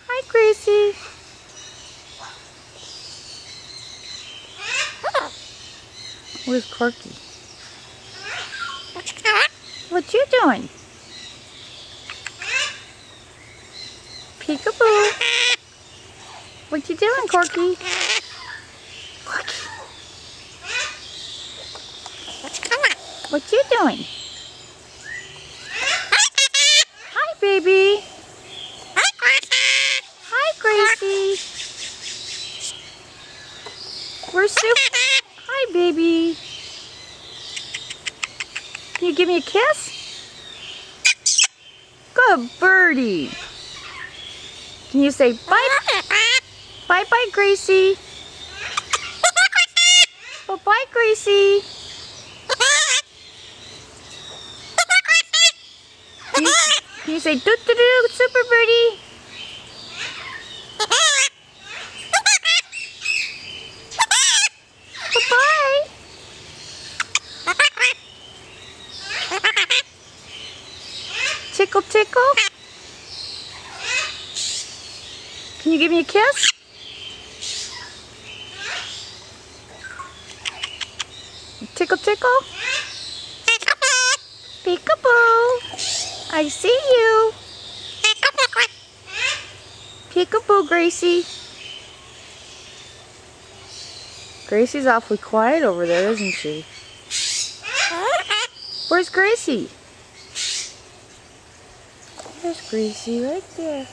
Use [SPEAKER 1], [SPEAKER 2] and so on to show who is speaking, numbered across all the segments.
[SPEAKER 1] Hi, Gracie. Where's Corkie? What you doing? Peekaboo. What you doing, Corkie? Corkie. What you doing? Hi, baby. Hi, Gracie. We're super. Hi, baby. Can you give me a kiss? Good birdie. Can you say bye? Bye-bye, Gracie. Bye-bye, Gracie. Can you say doo-doo-doo, super birdie? Bye-bye. Tickle, tickle. Can you give me a kiss? Tickle, tickle. Peekaboo. I see you. Peekaboo, Gracie. Gracie's awfully quiet over there, isn't she? Where's Gracie? There's Gracie right there.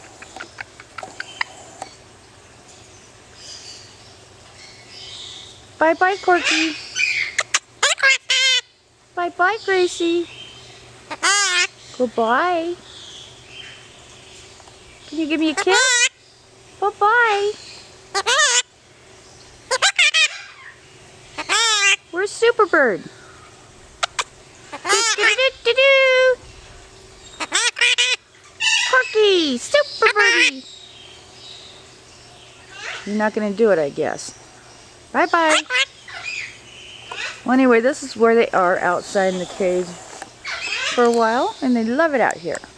[SPEAKER 1] Bye-bye, Corkie. Bye-bye, Gracie. Goodbye. Can you give me a kiss? Bye-bye. Where's Superbird? Do-do-do-do-do. Corkie, Superbirdie. You're not going to do it, I guess. Bye-bye. Well, anyway, this is where they are outside in the cage for a while, and they love it out here.